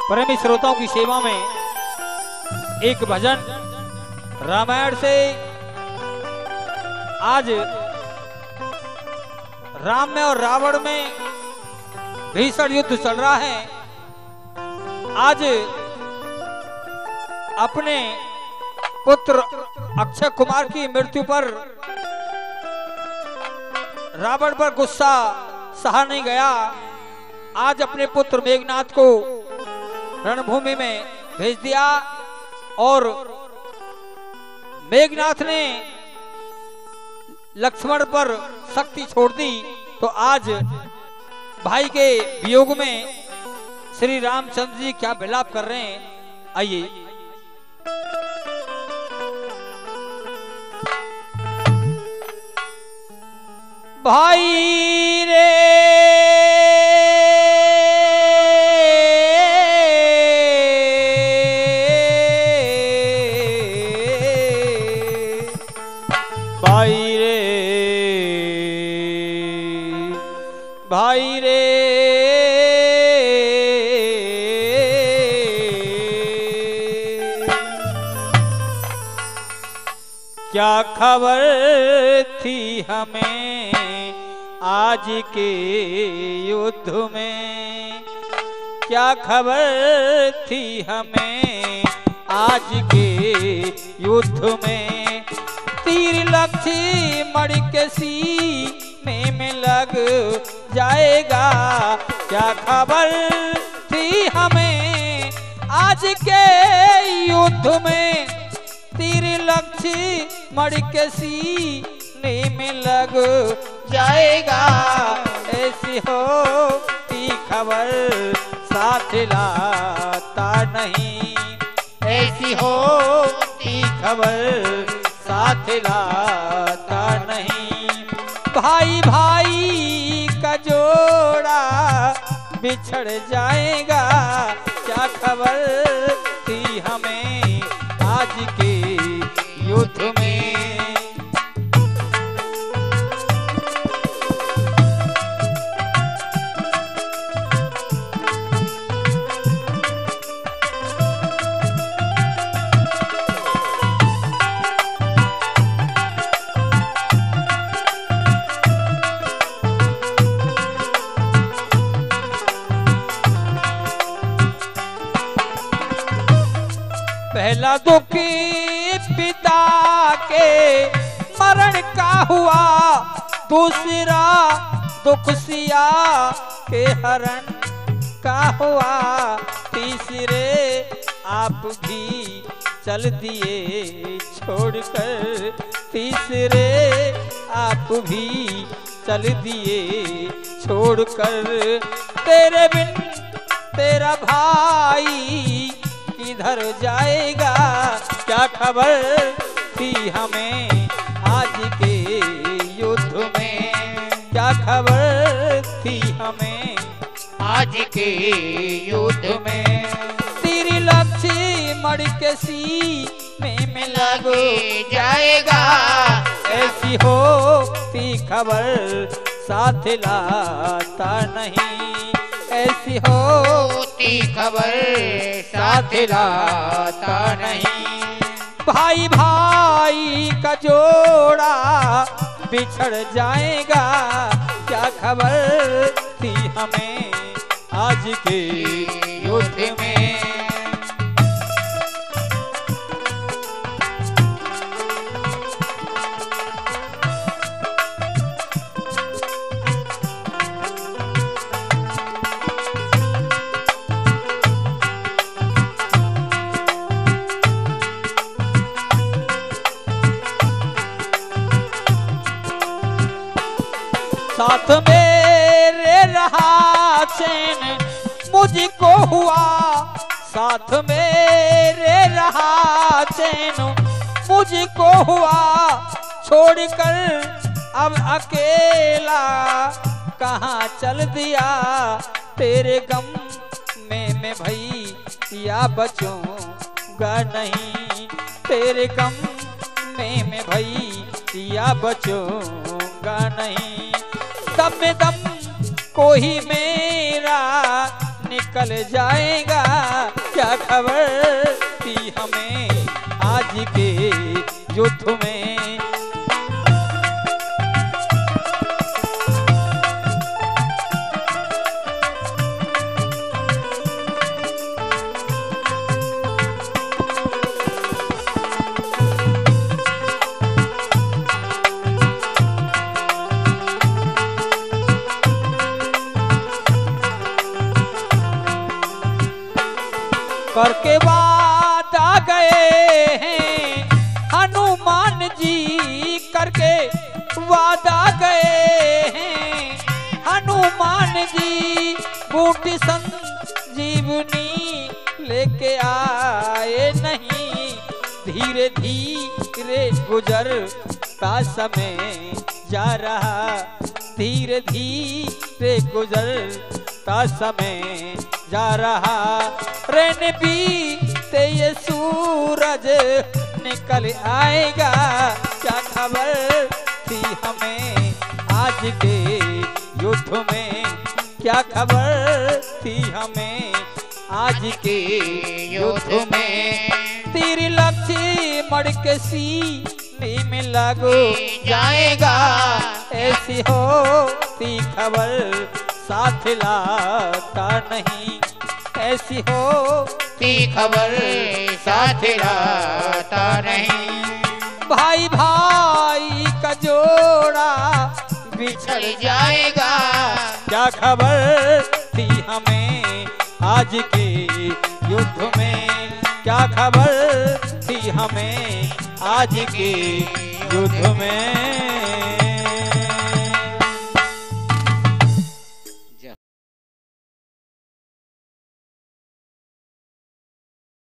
प्रेमी श्रोताओं की सेवा में एक भजन रामायण से। आज राम में और रावण में भीषण युद्ध चल रहा है। आज अपने पुत्र अक्षय कुमार की मृत्यु पर रावण पर गुस्सा सहा नहीं गया। आज अपने पुत्र मेघनाथ को रणभूमि में भेज दिया और मेघनाथ ने लक्ष्मण पर शक्ति छोड़ दी। तो आज भाई के वियोग में श्री रामचंद्र जी क्या विलाप कर रहे हैं, आइए। भाई रे भाई रे भाई रे क्या खबर थी हमें आज के युद्ध में, क्या खबर थी हमें आज के युद्ध में। तीर लक्ष्मण के सीने में लग जाएगा, क्या खबर थी हमें आज के युद्ध में। तीर लक्ष्मण के सीने में लग जाएगा, ऐसी होती खबर साथ लाता नहीं, ऐसी होती खबर साथ लाता नहीं। भाई भाई का जोड़ा बिछड़ जाएगा, क्या खबर थी हमें आज के युद्ध में। पहला दुख पिता के मरण का हुआ, दूसरा दुख सिया के हरण का हुआ, तीसरे आप भी चल दिए छोड़कर, तीसरे आप भी चल दिए छोड़कर। तेरे बिन तेरा भाई किधर जाएगा, क्या खबर थी हमें आज के युद्ध में, क्या खबर थी हमें आज के युद्ध में। तीर लक्ष्मण के सीने में लग जाएगा, ऐसी होती खबर साथ लाता नहीं, ऐसी होती खबर साथ लाता नहीं। भाई भाई का जोड़ा बिछड़ जाएगा, क्या खबर थी हमें आज के युद्ध में। साथ मेरे रहा चैन मुझको हुआ, साथ मेरे रहा चैन मुझको हुआ, छोड़कर अब अकेला कहाँ चल दिया। तेरे गम में मैं भैया बचूंगा नहीं, तेरे गम में मैं भैया बचूंगा नहीं। दम में दम को ही मेरा निकल जाएगा। क्या खबर थी हमें आज के युद्ध में। करके वादा गए हैं हनुमान जी, करके वादा गए हैं हनुमान जी। बूटी संजीवनी लेके आए नहीं। धीरे धीरे गुजरता समय जा रहा, धीरे धीरे गुजरता समय जा रहा। रैन बीते ये सूरज निकल आएगा। क्या खबर थी हमें आज के युद्ध में। क्या खबर थी हमें आज के युद्ध में। तीर लक्ष्मण के सीने में लगो जाएगा। ऐसी होती खबर साथ लाता नहीं, ऐसी होती खबर साथ लाता नहीं। भाई भाई का जोड़ा बिछड़ जाएगा। क्या खबर थी हमें आज के युद्ध में। क्या खबर थी हमें आज के युद्ध में।